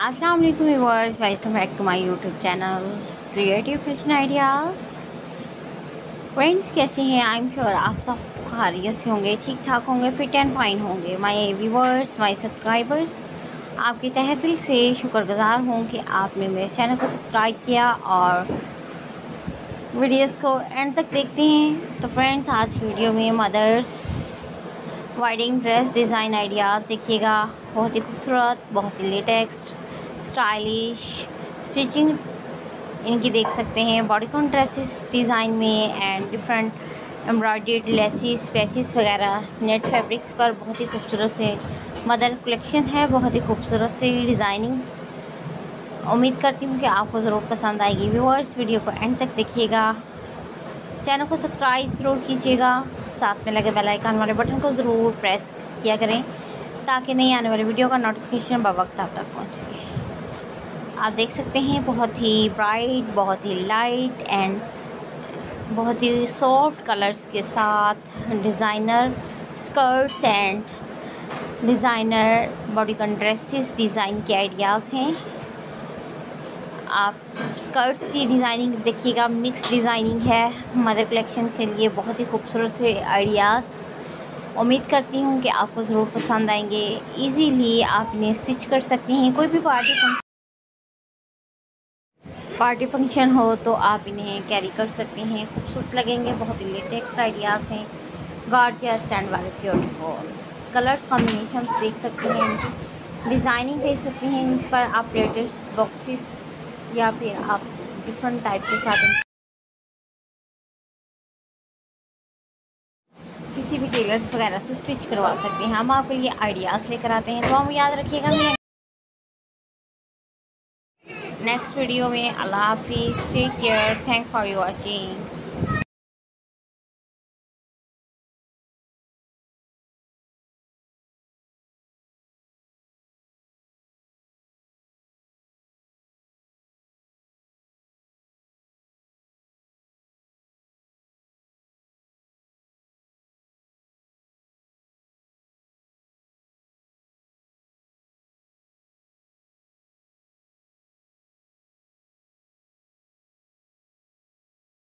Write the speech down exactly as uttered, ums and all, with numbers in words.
अस्सलाम वालेकुम viewers, welcome back to my YouTube channel creative fashion ideas. Friends, कैसे हैं? आई एम श्योर आप सब खैरियत से होंगे, ठीक ठाक होंगे, फिट एंड फाइन होंगे। माय व्यूअर्स, माय सब्सक्राइबर्स, आपके तहे दिल से शुक्रगुजार हूँ कि आपने मेरे चैनल को सब्सक्राइब किया और वीडियोस को एंड तक देखते हैं। तो फ्रेंड्स, आज की वीडियो में mothers wedding dress design ideas देखिएगा। बहुत ही खूबसूरत, बहुत ही लेटेस्ट, स्टाइलिश स्टिचिंग इनकी देख सकते हैं। बॉडीकॉन ड्रेसेस डिज़ाइन में and different embroidered laces patches वगैरह नेट फैब्रिक्स पर बहुत ही खूबसूरत से मदर कलेक्शन है। बहुत ही खूबसूरत से डिज़ाइनिंग, उम्मीद करती हूँ कि आपको ज़रूर पसंद आएगी। व्यूअर्स, वीडियो को एंड तक देखिएगा, चैनल को सब्सक्राइब ज़रूर कीजिएगा, साथ में लगे बेल आइकन वाले बटन को ज़रूर प्रेस किया करें ताकि नई आने वाली वीडियो का नोटिफिकेशन बवक्त आप तक पहुँचे। आप देख सकते हैं बहुत ही ब्राइट, बहुत ही लाइट एंड बहुत ही सॉफ्ट कलर्स के साथ designer skirts and designer bodycon dresses design के आइडियाज़ हैं। आप स्कर्ट्स की डिज़ाइनिंग देखिएगा, मिक्स डिज़ाइनिंग है मदर कलेक्शन के लिए। बहुत ही खूबसूरत से आइडियाज़, उम्मीद करती हूँ कि आपको ज़रूर पसंद आएंगे। इजीली आप इन्हें स्टिच कर सकती हैं। कोई भी पार्टी फंक्शन पार्टी फंक्शन हो तो आप इन्हें कैरी कर सकते हैं, खूबसूरत लगेंगे। बहुत ही लेटेस्ट आइडियाज़ हैं, गॉर्जियस स्टैंड वाले ब्यूटीफुल कलर्स कॉम्बिनेशन देख सकते हैं, डिज़ाइनिंग देख सकते हैं। इन पर आप प्लेटेड बॉक्सेस या फिर आप डिफरेंट टाइप के साथ किसी भी टेलर्स वगैरह से स्टिच करवा सकते हैं। हम आपके लिए आइडियाज़ लेकर आते हैं, तो हम याद रखिएगा। नेक्स्ट वीडियो में अल्लाह हाफिज़, take care, thank for watching.